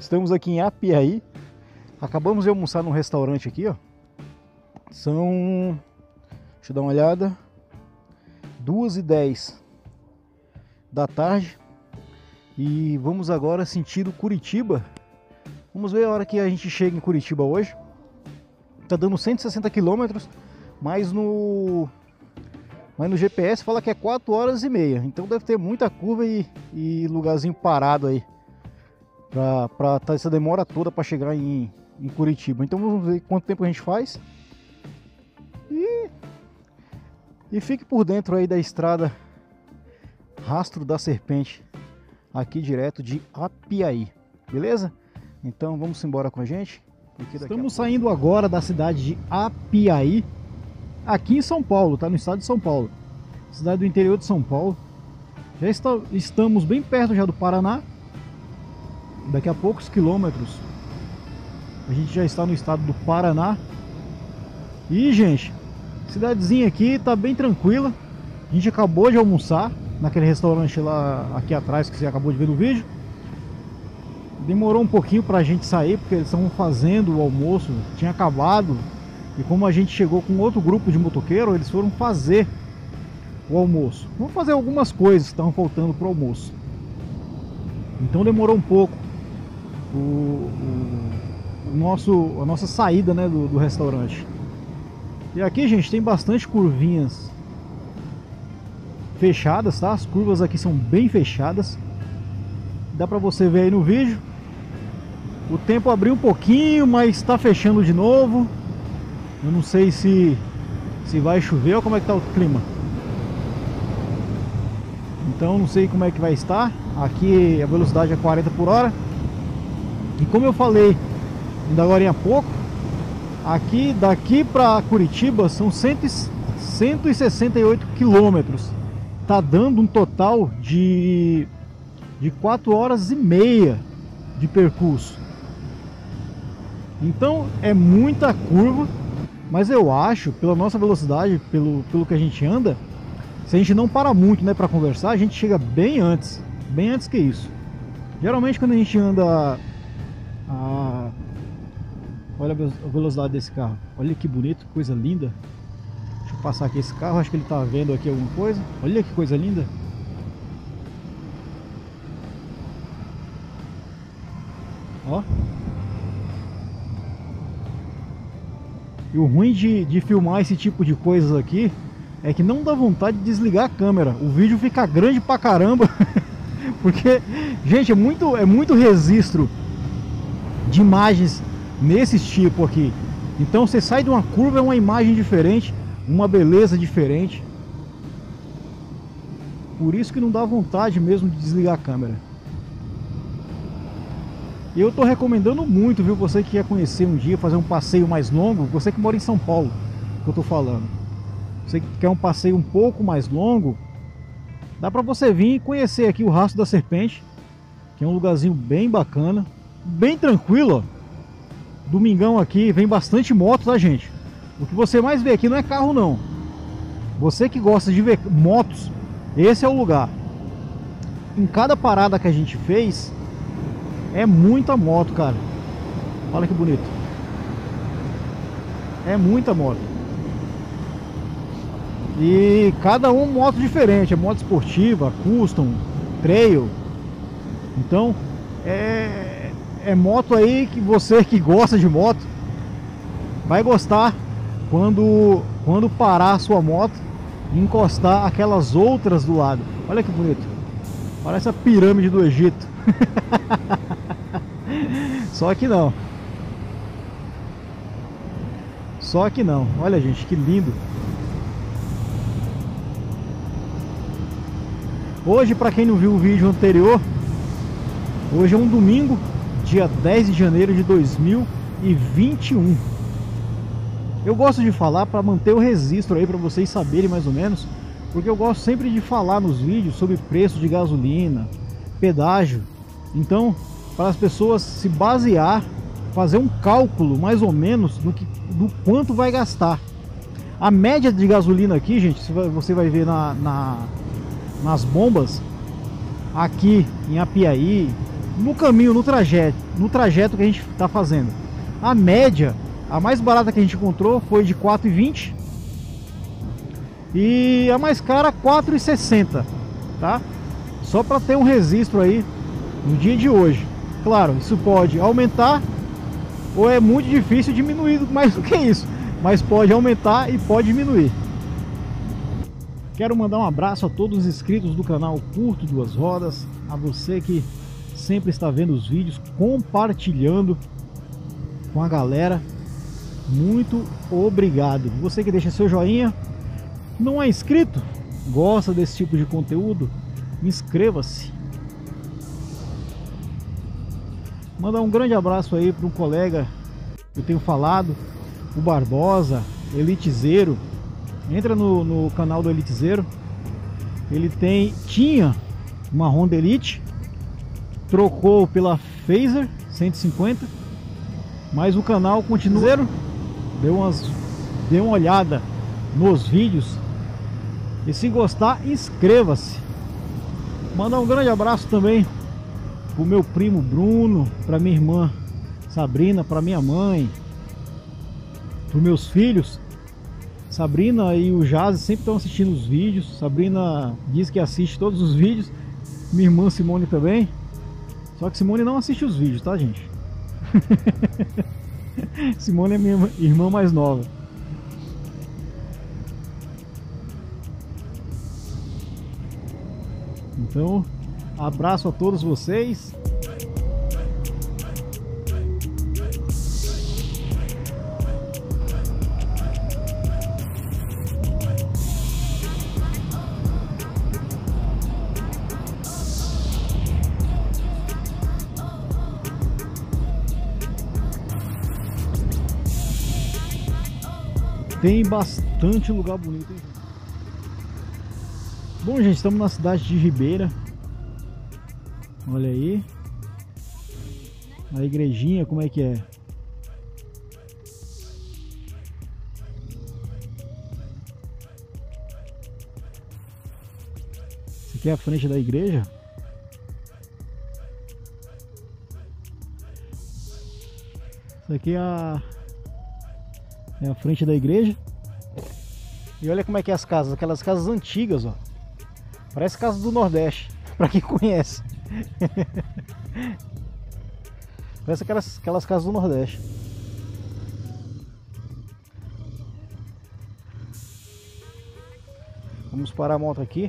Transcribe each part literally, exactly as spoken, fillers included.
Estamos aqui em Apiaí. Acabamos de almoçar num restaurante aqui, ó. São... Deixa eu dar uma olhada. duas e dez da tarde. E vamos agora sentido Curitiba. Vamos ver a hora que a gente chega em Curitiba hoje. Tá dando cento e sessenta quilômetros, mas no... Mas no G P S fala que é quatro horas e meia. Então deve ter muita curva e, e lugarzinho parado aí. Pra, pra tá essa demora toda para chegar em, em Curitiba. Então vamos ver quanto tempo a gente faz. E, e fique por dentro aí da estrada Rastro da Serpente. Aqui direto de Apiaí. Beleza? Então vamos embora com a gente. Estamos saindo agora da cidade de Apiaí. Aqui em São Paulo, tá? No estado de São Paulo. Cidade do interior de São Paulo. Já está, estamos bem perto já do Paraná. Daqui a poucos quilômetros a gente já está no estado do Paraná. E, gente, cidadezinha aqui tá bem tranquila. A gente acabou de almoçar naquele restaurante lá aqui atrás que você acabou de ver no vídeo. Demorou um pouquinho pra gente sair porque eles estavam fazendo o almoço, tinha acabado. E como a gente chegou com outro grupo de motoqueiro, eles foram fazer o almoço. Vamos fazer algumas coisas que estavam faltando para o almoço. Então demorou um pouco o, o, o nosso, a nossa saída, né, do, do restaurante. E aqui, gente, tem bastante curvinhas fechadas, tá? As curvas aqui são bem fechadas. Dá para você ver aí no vídeo. O tempo abriu um pouquinho, mas está fechando de novo. Eu não sei se, se vai chover ou como é que tá o clima. Então não sei como é que vai estar. Aqui a velocidade é quarenta por hora. E como eu falei ainda agora há pouco, aqui daqui para Curitiba são cento e sessenta e oito quilômetros. Tá dando um total de, de quatro horas e meia de percurso. Então é muita curva. Mas eu acho, pela nossa velocidade, pelo, pelo que a gente anda, se a gente não para muito, né, para conversar, a gente chega bem antes, bem antes que isso. Geralmente quando a gente anda, a... olha a velocidade desse carro, olha que bonito, que coisa linda. Deixa eu passar aqui esse carro, acho que ele está vendo aqui alguma coisa. Olha que coisa linda. Ó. E o ruim de, de filmar esse tipo de coisas aqui é que não dá vontade de desligar a câmera. O vídeo fica grande pra caramba. Porque, gente, é muito, é muito registro de imagens nesse tipo aqui. Então você sai de uma curva, é uma imagem diferente, uma beleza diferente. Por isso que não dá vontade mesmo de desligar a câmera. E eu tô recomendando muito, viu? Você que quer conhecer um dia, fazer um passeio mais longo, você que mora em São Paulo, que eu tô falando. Você que quer um passeio um pouco mais longo, dá pra você vir e conhecer aqui o Rastro da Serpente, que é um lugarzinho bem bacana, bem tranquilo, ó. Domingão aqui, vem bastante moto, tá, gente? O que você mais vê aqui não é carro, não. Você que gosta de ver motos, esse é o lugar. Em cada parada que a gente fez, é muita moto, cara. Olha que bonito. É muita moto. E cada um moto diferente. É moto esportiva, custom, trail. Então é, é moto aí que você que gosta de moto vai gostar quando, quando parar a sua moto e encostar aquelas outras do lado. Olha que bonito. Parece a pirâmide do Egito. Só que não. Só que não. Olha, gente, que lindo. Hoje, para quem não viu o vídeo anterior, hoje é um domingo, dia dez de janeiro de dois mil e vinte e um. Eu gosto de falar para manter o registro aí, para vocês saberem mais ou menos, porque eu gosto sempre de falar nos vídeos sobre preço de gasolina, pedágio. Então, para as pessoas se basear, fazer um cálculo mais ou menos do, que, do quanto vai gastar. A média de gasolina aqui, gente, você vai ver na, na, nas bombas, aqui em Apiaí, no caminho, no trajeto, no trajeto que a gente está fazendo. A média, a mais barata que a gente encontrou foi de quatro reais e vinte centavos e a mais cara quatro reais e sessenta centavos, tá? Só para ter um registro aí no dia de hoje. Claro, isso pode aumentar ou é muito difícil diminuir mais do que isso, mas pode aumentar e pode diminuir. Quero mandar um abraço a todos os inscritos do canal Curto Duas Rodas, a você que sempre está vendo os vídeos, compartilhando com a galera. Muito obrigado. Você que deixa seu joinha, não é inscrito, gosta desse tipo de conteúdo, inscreva-se. Mandar um grande abraço aí para um colega que eu tenho falado, o Barbosa, Elitezeiro. Entra no, no canal do Elitezeiro. Ele tem, tinha uma Honda Elite, trocou pela Phaser cento e cinquenta, mas o canal continua. Deu umas, dê uma olhada nos vídeos e se gostar, inscreva-se. Mandar um grande abraço também pro meu primo Bruno, pra minha irmã Sabrina, pra minha mãe, pros meus filhos. Sabrina e o Jazz sempre estão assistindo os vídeos. Sabrina diz que assiste todos os vídeos. Minha irmã Simone também. Só que Simone não assiste os vídeos, tá, gente? Simone é minha irmã mais nova. Então, abraço a todos vocês. Tem bastante lugar bonito, hein? Bom, gente, estamos na cidade de Ribeira. Olha aí a igrejinha, como é que é? Isso aqui é a frente da igreja. Isso aqui é a É a frente da igreja. E olha como é que é as casas, aquelas casas antigas, ó. Parece casa do Nordeste, pra quem conhece. Parece aquelas, aquelas casas do Nordeste. Vamos parar a moto aqui.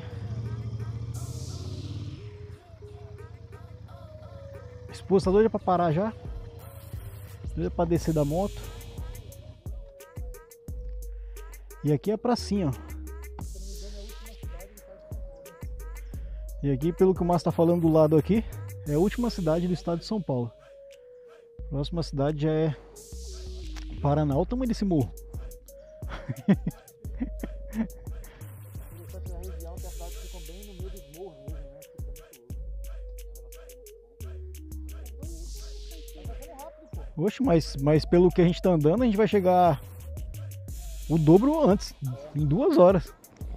A esposa tá doida pra parar já. Doida pra descer da moto. E aqui é a pracinha, ó. E aqui, pelo que o Márcio está falando do lado aqui, é a última cidade do estado de São Paulo. A próxima cidade já é Paraná. Olha o tamanho desse morro. Oxe, mas, mas pelo que a gente está andando, a gente vai chegar o dobro antes, em duas horas.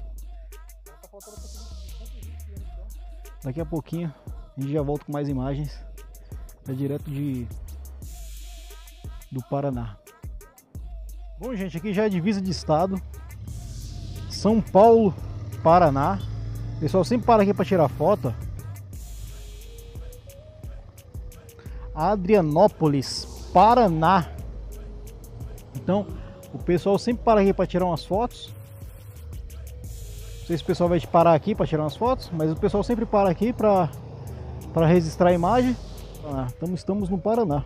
Daqui a pouquinho a gente já volta com mais imagens. É direto de do Paraná. Bom, gente, aqui já é divisa de estado. São Paulo, Paraná. O pessoal sempre para aqui para tirar foto. Adrianópolis, Paraná. Então, o pessoal sempre para aqui para tirar umas fotos. Não sei se o pessoal vai parar aqui para tirar umas fotos, mas o pessoal sempre para aqui para para registrar a imagem. Ah, estamos, estamos no Paraná.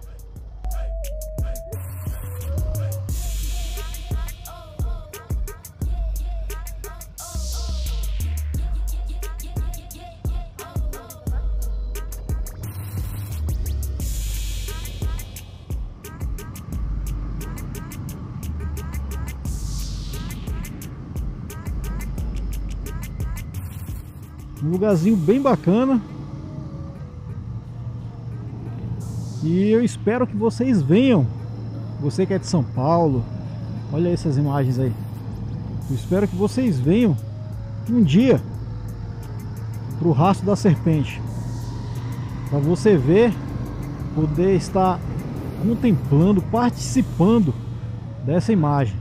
Um lugarzinho bem bacana. E eu espero que vocês venham. Você que é de São Paulo, olha essas imagens aí. Eu espero que vocês venham um dia pro Rastro da Serpente. para você ver, poder estar contemplando, participando dessa imagem.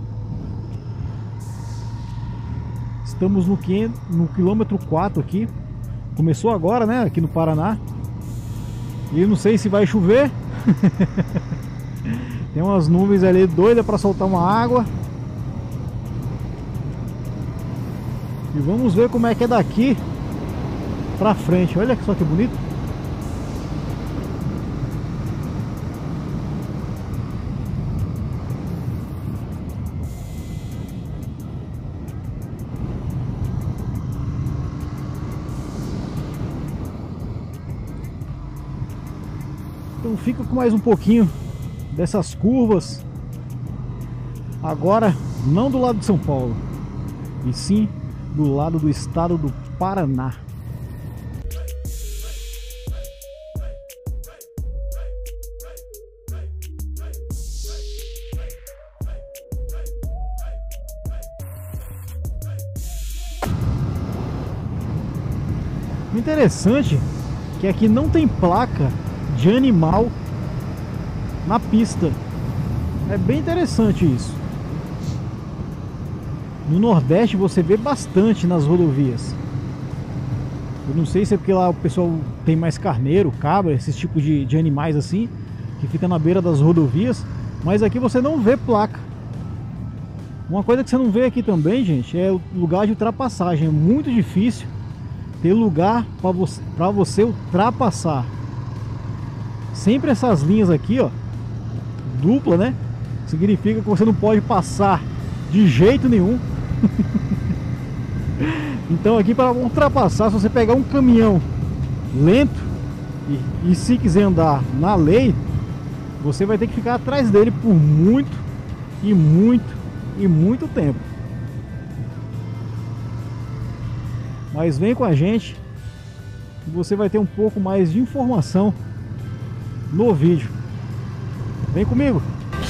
Estamos no, quinhentos, no quilômetro quatro aqui. Começou agora, né? Aqui no Paraná. E eu não sei se vai chover. Tem umas nuvens ali doidas para soltar uma água. E vamos ver como é que é daqui pra frente. Olha só que bonito. Então fica com mais um pouquinho dessas curvas. Agora não do lado de São Paulo, e sim do lado do estado do Paraná. O interessante é que aqui não tem placa de animal na pista. É bem interessante isso. No Nordeste você vê bastante nas rodovias. Eu não sei se é porque lá o pessoal tem mais carneiro, cabra, esses tipos de, de animais assim, que fica na beira das rodovias, mas aqui você não vê placa. Uma coisa que você não vê aqui também, gente, é o lugar de ultrapassagem. É muito difícil ter lugar para você, para você ultrapassar. Sempre essas linhas aqui, ó, dupla, né? Significa que você não pode passar de jeito nenhum. Então aqui, para ultrapassar, se você pegar um caminhão lento e, e se quiser andar na lei, você vai ter que ficar atrás dele por muito e muito e muito tempo. Mas vem com a gente e você vai ter um pouco mais de informação no vídeo. Vem comigo.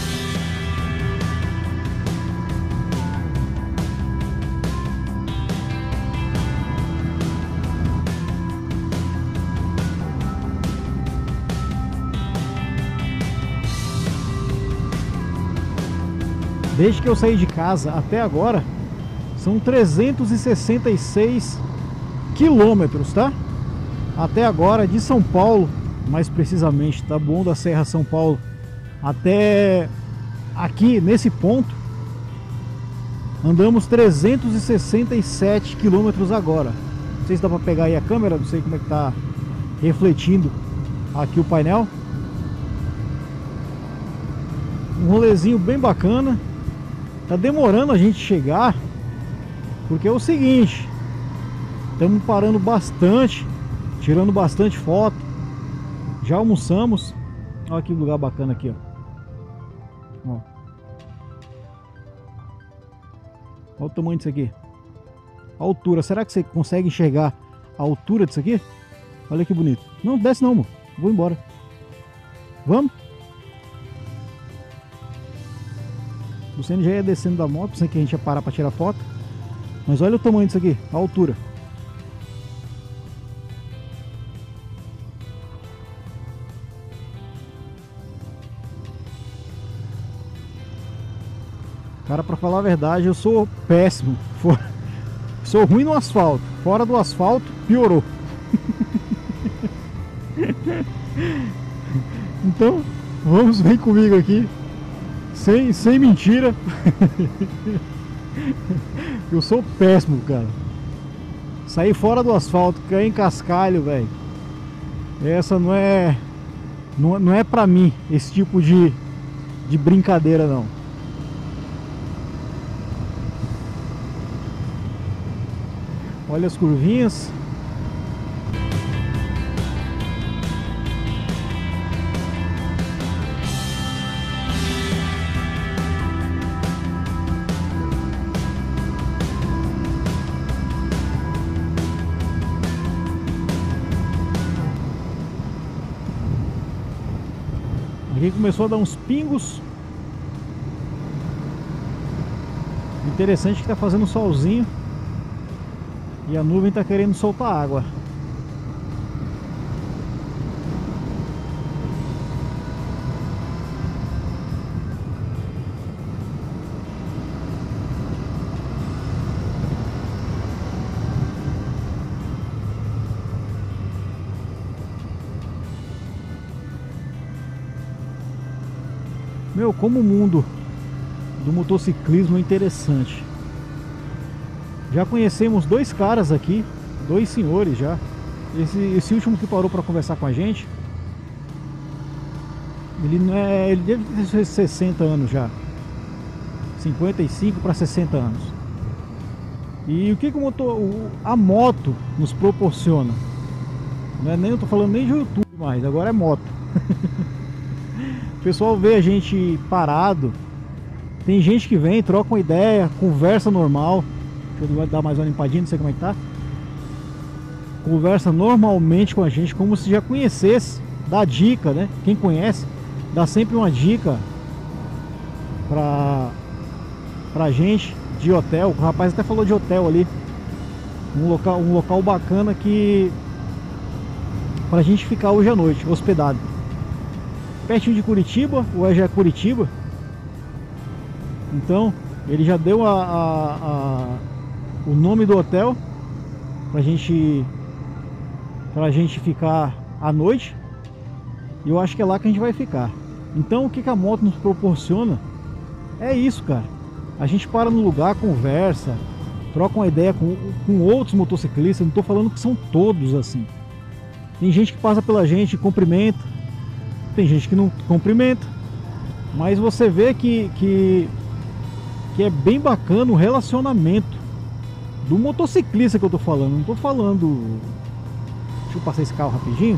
Desde que eu saí de casa até agora são trezentos e sessenta e seis quilômetros, tá? Até agora, de São Paulo, mais precisamente, tá bom, da Serra São Paulo até aqui nesse ponto, andamos trezentos e sessenta e sete quilômetros agora. Não sei se dá para pegar aí a câmera, não sei como é que tá refletindo aqui o painel. Um rolezinho bem bacana. Tá demorando a gente chegar, porque é o seguinte, estamos parando bastante, tirando bastante foto. Já almoçamos. Olha que lugar bacana aqui, ó. Ó. Olha o tamanho disso aqui. A altura, será que você consegue enxergar a altura disso aqui? Olha que bonito. Não, desce não, amor. Vou embora. Vamos? O Luciano já ia descendo da moto, pensei que a gente ia parar para tirar foto. Mas olha o tamanho disso aqui, a altura. Cara, para falar a verdade, eu sou péssimo. Sou ruim no asfalto. Fora do asfalto, piorou. Então, vamos, vem comigo aqui. Sem, sem mentira. Eu sou péssimo, cara. Sair fora do asfalto, cair em cascalho, velho. Essa não é, não, não é pra mim esse tipo de, de brincadeira, não. Olha as curvinhas. Aqui começou a dar uns pingos. Interessante que está fazendo solzinho e a nuvem está querendo soltar água. Meu, como o mundo do motociclismo é interessante. Já conhecemos dois caras aqui, dois senhores já. Esse, esse último que parou para conversar com a gente, ele não é, ele deve ter sessenta anos já, cinquenta e cinco para sessenta anos. E o que, que o motor, o, a moto nos proporciona? Não é nem, eu tô falando nem de YouTube mais, agora é moto. O pessoal vê a gente parado, tem gente que vem, troca uma ideia, conversa normal. Deixa eu dar mais uma limpadinha, não sei como é que tá. Conversa normalmente com a gente, como se já conhecesse, dá dica, né? Quem conhece, dá sempre uma dica pra, pra gente de hotel. O rapaz até falou de hotel ali, um local, um local bacana que pra gente ficar hoje à noite, hospedado. Pertinho de Curitiba, o já é Curitiba. Então, ele já deu a, a, a, o nome do hotel pra gente, pra gente ficar à noite. E eu acho que é lá que a gente vai ficar. Então, o que, que a moto nos proporciona é isso, cara. A gente para no lugar, conversa, troca uma ideia com, com outros motociclistas. Não tô falando que são todos assim. Tem gente que passa pela gente e cumprimenta. Tem gente que não cumprimenta. Mas você vê que, que, que é bem bacana o relacionamento do motociclista que eu tô falando. Não tô falando... Deixa eu passar esse carro rapidinho.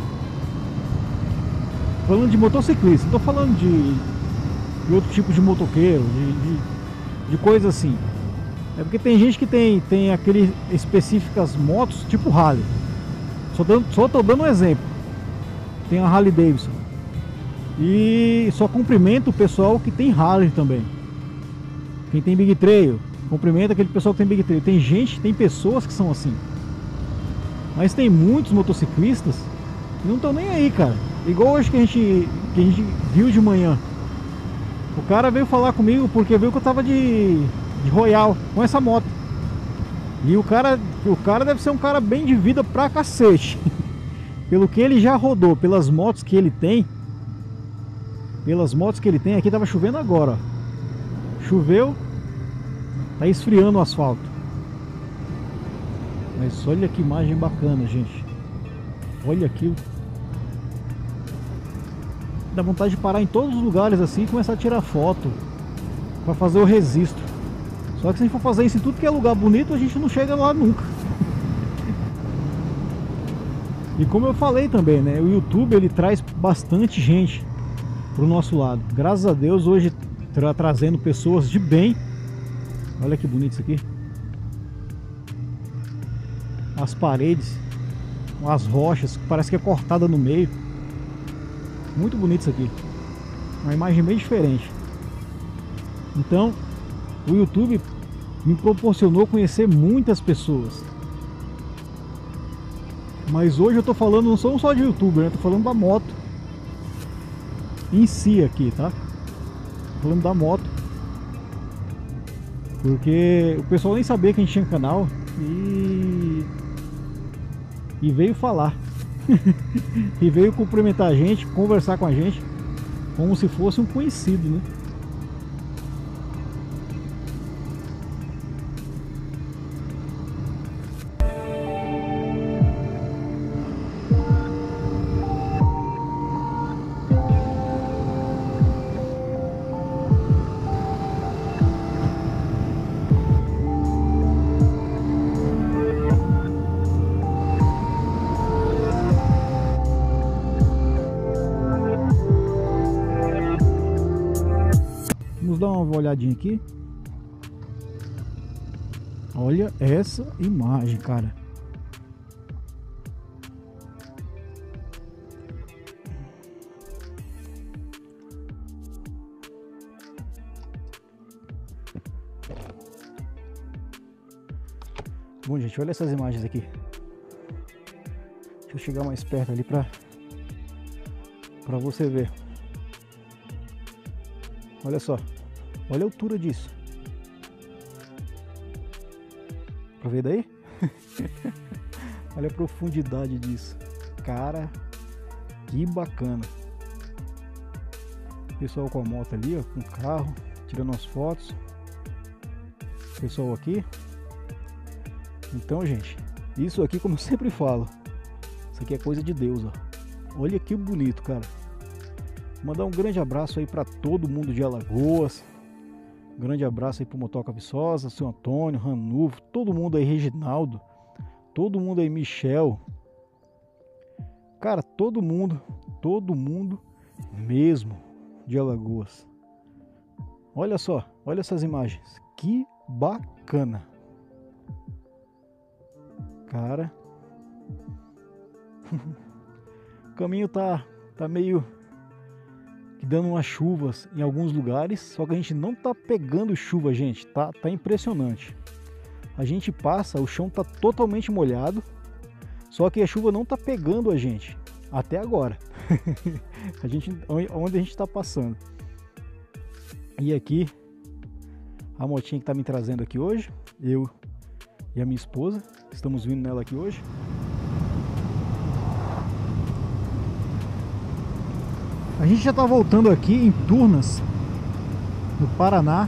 Tô falando de motociclista. Não tô falando de, de outro tipo de motoqueiro. De, de, de coisa assim. É porque tem gente que tem, tem aqueles específicas motos tipo Harley. Só, dando, só tô dando um exemplo. Tem a Harley Davidson. E só cumprimento o pessoal que tem Harley também. Quem tem Big Trail, cumprimenta aquele pessoal que tem Big Trail. Tem gente, tem pessoas que são assim. Mas tem muitos motociclistas que não estão nem aí, cara. Igual hoje que a gente, que a gente viu de manhã. O cara veio falar comigo porque viu que eu tava de, de Royal com essa moto. E o cara, o cara deve ser um cara bem de vida pra cacete. Pelo que ele já rodou, pelas motos que ele tem. Pelas motos que ele tem. Aqui tava chovendo agora, ó. Choveu. Tá esfriando o asfalto. Mas olha que imagem bacana, gente. Olha aquilo. Dá vontade de parar em todos os lugares assim e começar a tirar foto pra fazer o registro. Só que se a gente for fazer isso em tudo que é lugar bonito, a gente não chega lá nunca. E como eu falei também, né? O YouTube, ele traz bastante gente pro nosso lado. Graças a Deus, hoje tra trazendo pessoas de bem. Olha que bonito isso aqui. As paredes, as rochas, parece que é cortada no meio. Muito bonito isso aqui. Uma imagem bem diferente. Então, o YouTube me proporcionou conhecer muitas pessoas. Mas hoje eu tô falando, não sou só de youtuber, né? Tô falando da moto em si aqui, tá? Tô falando da moto. Porque o pessoal nem sabia que a gente tinha canal. E... E veio falar. E veio cumprimentar a gente, conversar com a gente, como se fosse um conhecido, né? Vamos dar uma olhadinha aqui. Olha essa imagem, cara. Bom, gente, olha essas imagens aqui. Deixa eu chegar mais perto ali pra, pra você ver. Olha só. Olha a altura disso. Pra ver daí? Olha a profundidade disso. Cara, que bacana. Pessoal com a moto ali, ó, com o carro, tirando as fotos. Pessoal aqui. Então, gente, isso aqui, como eu sempre falo, isso aqui é coisa de Deus, ó. Olha que bonito, cara. Mandar um grande abraço aí para todo mundo de Alagoas. Um grande abraço aí pro Motoca Viçosa, seu Antônio, Ranulfo, todo mundo aí, Reginaldo, todo mundo aí, Michel. Cara, todo mundo, todo mundo mesmo de Alagoas. Olha só, olha essas imagens. Que bacana. Cara. O caminho tá, tá meio que dando umas chuvas em alguns lugares, só que a gente não tá pegando chuva, gente. Tá, tá impressionante. A gente passa, o chão tá totalmente molhado, só que a chuva não tá pegando a gente até agora. A gente, onde a gente tá passando. E aqui a motinha que tá me trazendo aqui hoje, eu e a minha esposa, estamos vindo nela aqui hoje. A gente já tá voltando aqui em Turnas, no Paraná,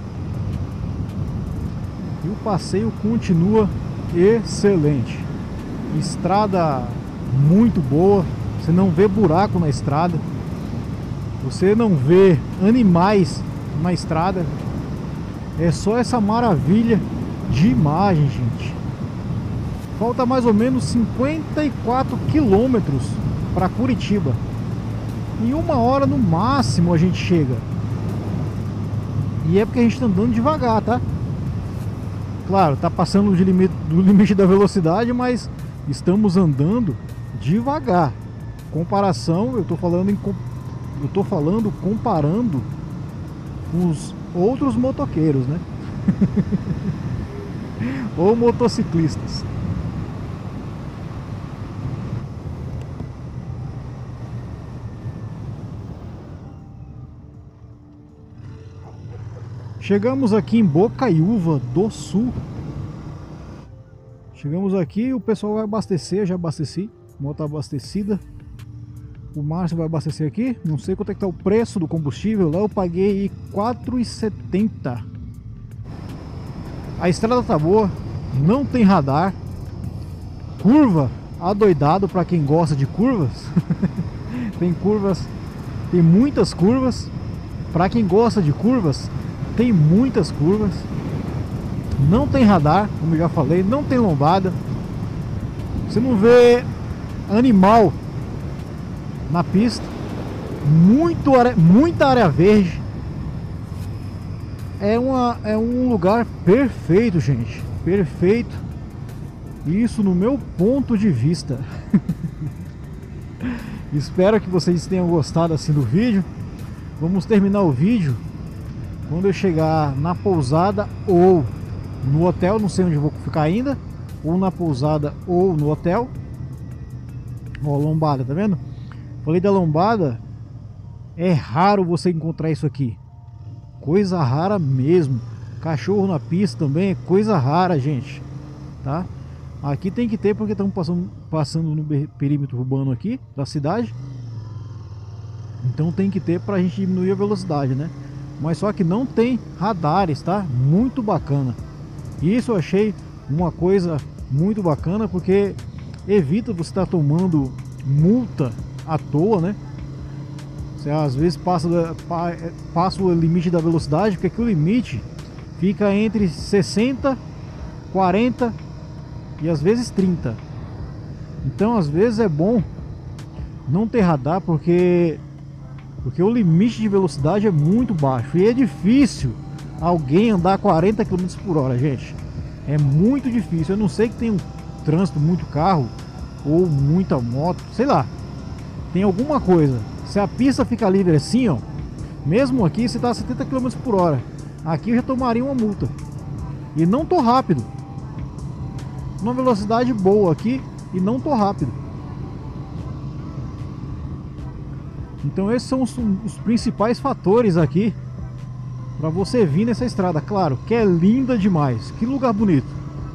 e o passeio continua excelente. Estrada muito boa, você não vê buraco na estrada, você não vê animais na estrada, é só essa maravilha de imagem, gente. Falta mais ou menos cinquenta e quatro quilômetros para Curitiba. Em uma hora no máximo a gente chega. E é porque a gente está andando devagar, tá? Claro, tá passando do limite, do limite da velocidade, mas estamos andando devagar. Comparação, eu tô falando em eu tô falando comparando com os outros motoqueiros, né? Ou motociclistas. Chegamos aqui em Bocaiúva do Sul. Chegamos aqui, o pessoal vai abastecer, já abasteci. A moto tá abastecida. O Márcio vai abastecer aqui. Não sei quanto é que tá o preço do combustível. Lá eu paguei quatro reais e setenta centavos. A estrada tá boa, não tem radar. Curva adoidado para quem gosta de curvas. Tem curvas, tem muitas curvas. Para quem gosta de curvas, tem muitas curvas. Não tem radar, como eu já falei, não tem lombada. Você não vê animal na pista. Muito, muita área verde. É, uma, é um lugar perfeito, gente. Perfeito. Isso no meu ponto de vista. Espero que vocês tenham gostado assim do vídeo. Vamos terminar o vídeo quando eu chegar na pousada ou no hotel. Não sei onde eu vou ficar ainda. Ou na pousada ou no hotel. Ó, lombada, tá vendo? Falei da lombada. É raro você encontrar isso aqui. Coisa rara mesmo. Cachorro na pista também é coisa rara, gente. Tá? Aqui tem que ter porque estamos passando, passando no perímetro urbano aqui da cidade. Então tem que ter pra gente diminuir a velocidade, né? Mas só que não tem radares, tá? Muito bacana. Isso eu achei uma coisa muito bacana, porque evita você estar tomando multa à toa, né? Você às vezes passa, passa o limite da velocidade, porque aqui o limite fica entre sessenta, quarenta e às vezes trinta. Então às vezes é bom não ter radar, porque porque o limite de velocidade é muito baixo e é difícil alguém andar quarenta quilômetros por hora, gente. É muito difícil. Eu não sei que tem um trânsito, muito carro ou muita moto, sei lá, tem alguma coisa. Se a pista fica livre assim, ó, mesmo aqui você tá a setenta quilômetros por hora, aqui eu já tomaria uma multa. E não tô rápido, uma velocidade boa aqui e não tô rápido. Então esses são os, os principais fatores aqui para você vir nessa estrada. Claro que é linda demais, que lugar bonito.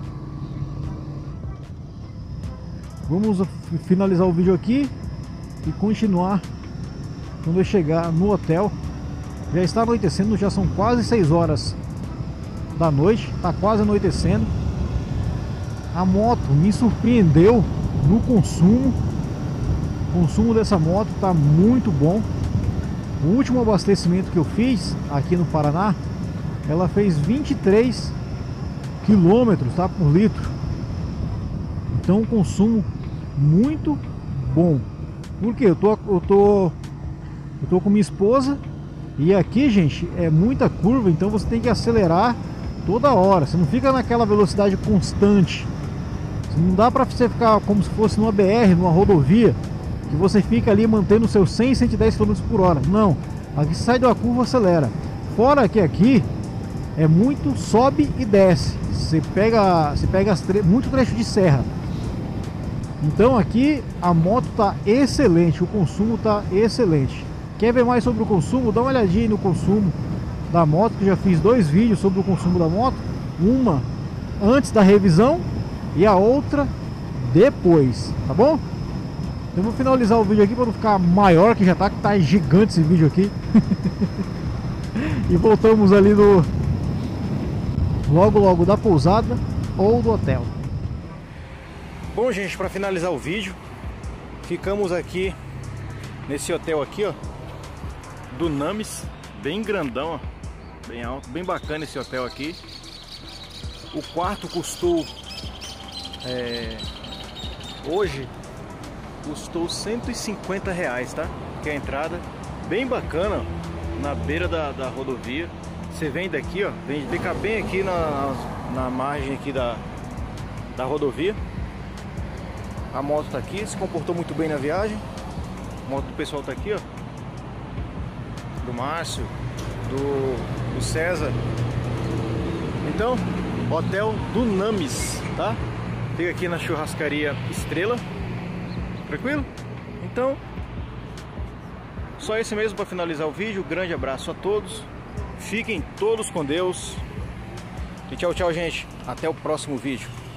Vamos finalizar o vídeo aqui e continuar quando eu chegar no hotel. Já está anoitecendo, já são quase seis horas da noite, está quase anoitecendo. A moto me surpreendeu no consumo. O consumo dessa moto está muito bom. O último abastecimento que eu fiz aqui no Paraná, ela fez vinte e três quilômetros, tá, por litro. Então, um consumo muito bom. Porque eu tô, eu tô, eu tô com minha esposa e aqui, gente, é muita curva, então você tem que acelerar toda hora. Você não fica naquela velocidade constante. Não dá para você ficar como se fosse numa B R, numa rodovia, que você fica ali mantendo seus cem, cento e dez quilômetros por hora. Não, aqui sai da curva, acelera. Fora que aqui é muito sobe e desce. Você pega, você pega as tre muito trecho de serra. Então aqui a moto tá excelente, o consumo tá excelente. Quer ver mais sobre o consumo? Dá uma olhadinha aí no consumo da moto, que eu já fiz dois vídeos sobre o consumo da moto. Uma antes da revisão e a outra depois, tá bom? Eu vou finalizar o vídeo aqui para não ficar maior, que já tá, que tá gigante esse vídeo aqui. E voltamos ali no logo logo da pousada ou do hotel. Bom, gente, para finalizar o vídeo, ficamos aqui nesse hotel aqui, ó, do Names, bem grandão, ó, bem alto, bem bacana esse hotel aqui. O quarto custou é, hoje custou cento e cinquenta reais, tá? Que é a entrada, bem bacana, ó, na beira da, da rodovia. Você vem daqui, ó, vem ficar bem aqui na, na margem aqui da, da rodovia. A moto tá aqui, se comportou muito bem na viagem. A moto do pessoal tá aqui, ó, do Márcio, do, do César. Então, hotel do Names, tá? Fica aqui na churrascaria Estrela. Tranquilo? Então, só esse mesmo para finalizar o vídeo. Grande abraço a todos. Fiquem todos com Deus. E tchau, tchau, gente. Até o próximo vídeo.